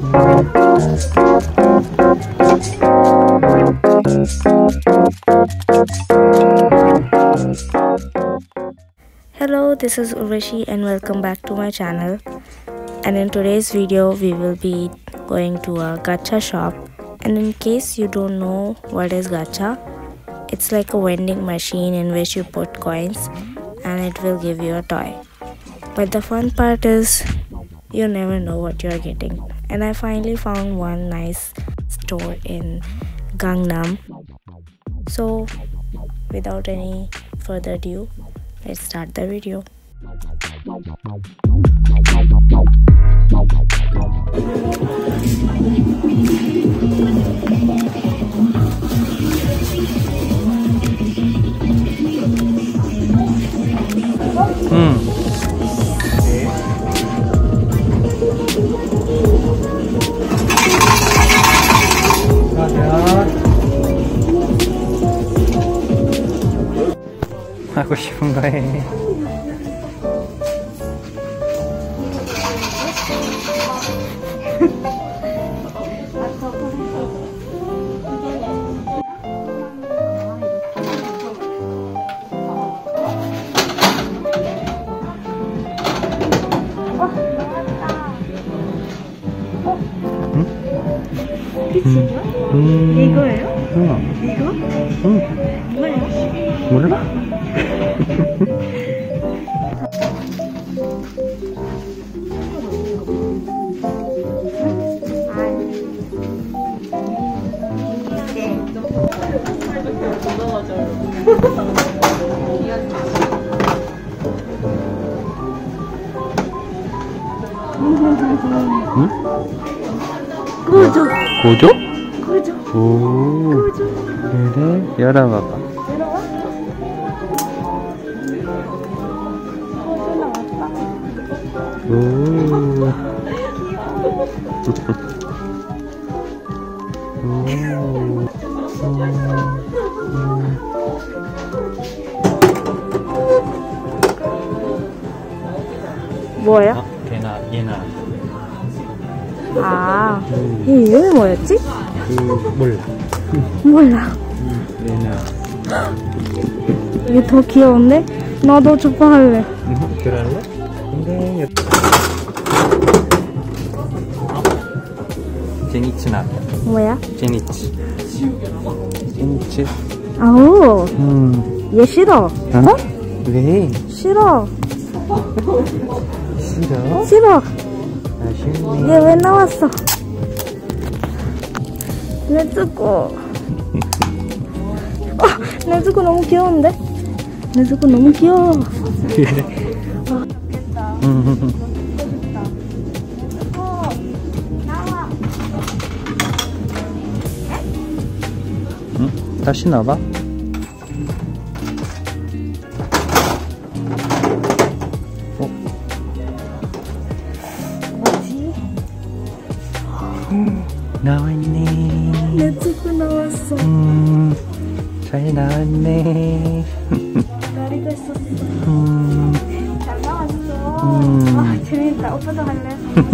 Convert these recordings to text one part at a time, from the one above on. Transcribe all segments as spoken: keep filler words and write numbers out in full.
Hello, this is Urvashi and welcome back to my channel. And in today's video we will be going to a gacha shop. And in case you don't know what is gacha, it's like a vending machine in which you put coins and it will give you a toy. But the fun part is you never know what you're getting. And I finally found one nice store in Gangnam. So without any further ado, let's start the video. Hmm. 하고 싶은 거 해. 끝이죠? 음. 이거예요? 응. 이거? 응. 뭐예요? 몰라? 응? 고조. 고조? 고조. 오. 고조. 그래? 열어봐봐. 열어봐. 고조 나왔다. 오. 뭐예요? 어, 걔나 얘나. 아, 음. 이 이름이 뭐였지? 그 몰라. 몰라. 음, 얘나. 이게 더 귀여운데? 나도 저거 할래. 음, 그럴래? 근데 제니치 나. 뭐야? 제니치. 제니치. 아우, 음. 얘 싫어. 어? 왜? 싫어. 싫어? 싫어. 아쉽네. 얘 왜 나왔어? 네즈코. 어, 네즈코 너무 귀여운데? 네즈코 너무 귀여워. 음. 어, 나와. 응? 다시 넣어봐. 어? 뭐지? 나왔네. 네즈코 나왔어. 음, 잘 나왔네. 다리가 있었어. 음, 잘 나왔어. 음. 와, 재밌다. 오빠도 할래?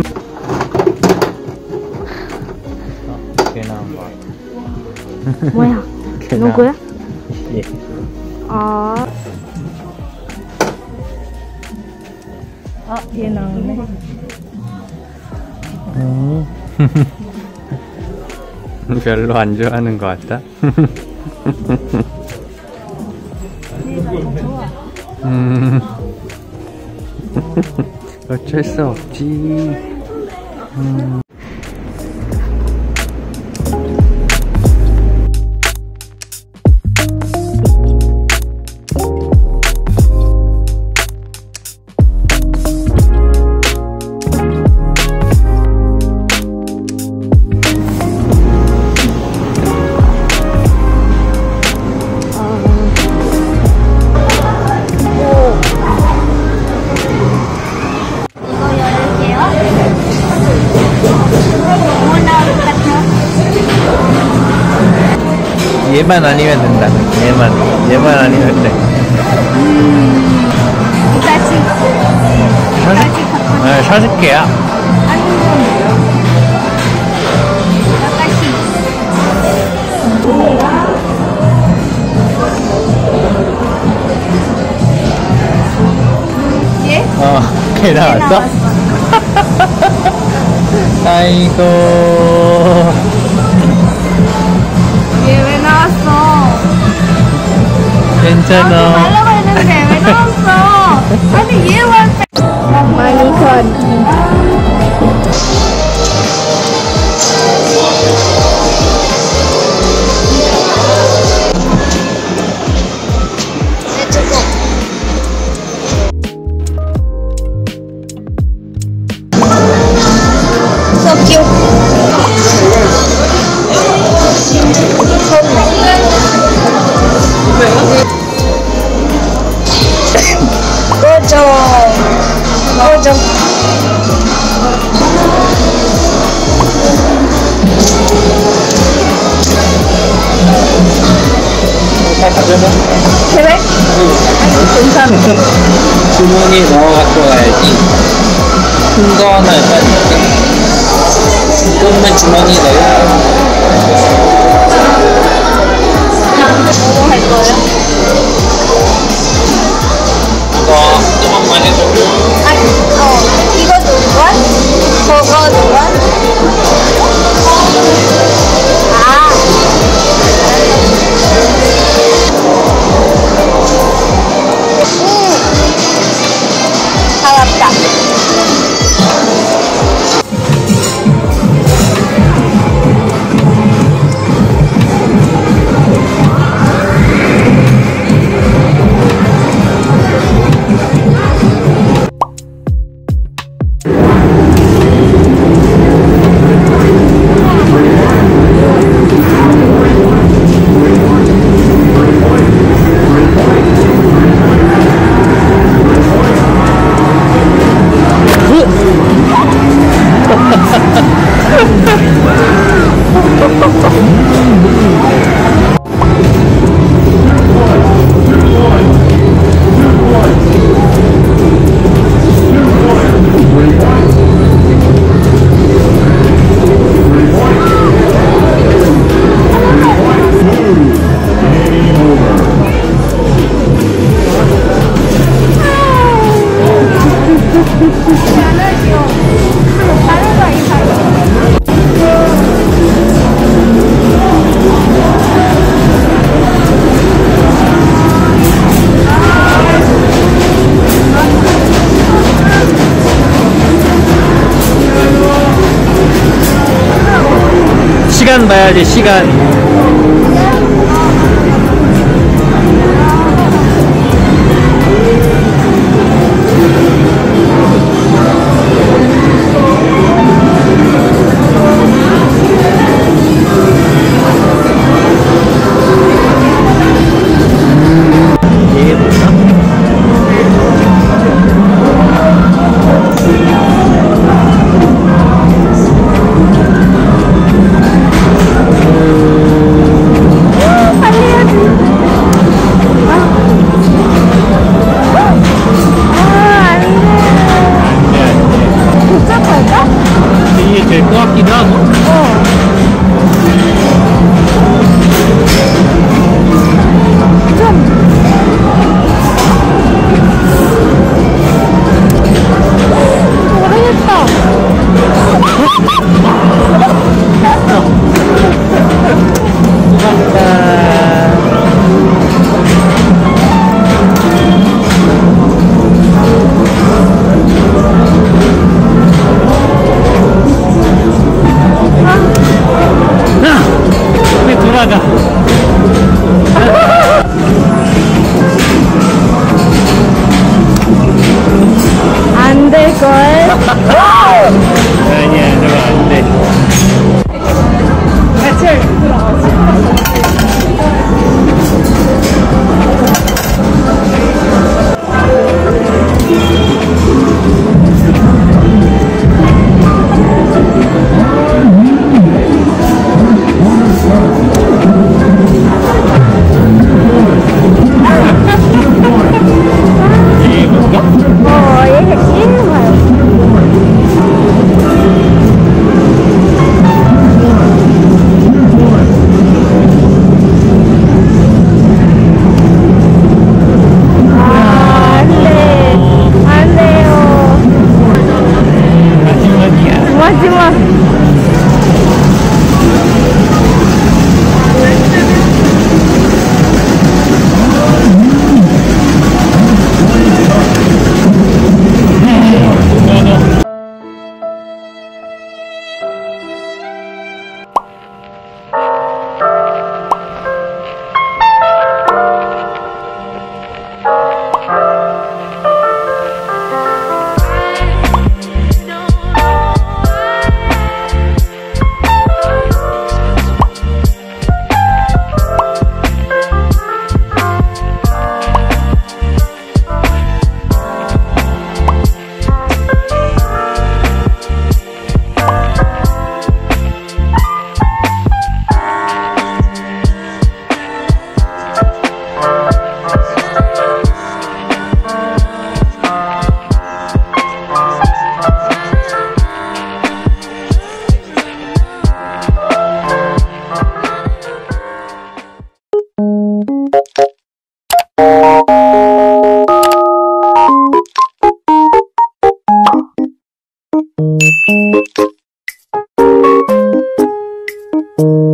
어, 걔 나온 거 같아. 뭐야? 걔 나온- 누구야? 예. 아. 아, 얘 나오네. 음. 별로 안 좋아하는 것 같다. 얘가 더 좋아. 음. 어쩔 수 없지. 음. 얘만 아니면 된다. 얘만 얘만 아니면 돼. 음, 이까지. 사십, 네, 사십 개야. 아니, 개 나왔어? 아이고. 얘 왜 나왔어? 괜찮아. 말라고 했는데 왜 나왔어? 아니 얘 왜? 많이 건. 꺼져 꺼져 그래? 괜찮아. 주머니에 넣어 갖고 가야지. 큰 거 하나 해가니까. 이것만 주머니에 넣어. 뭐로 할 거예요? 이거 조금만 해줘. 아, 어 이거 두 번? 저거 두 번? 아 음. 반갑다. 시간 봐야지, 시간. 이게 될 것 같기도 하고. 어. 안 될걸? 아니야, 저거 안 돼. you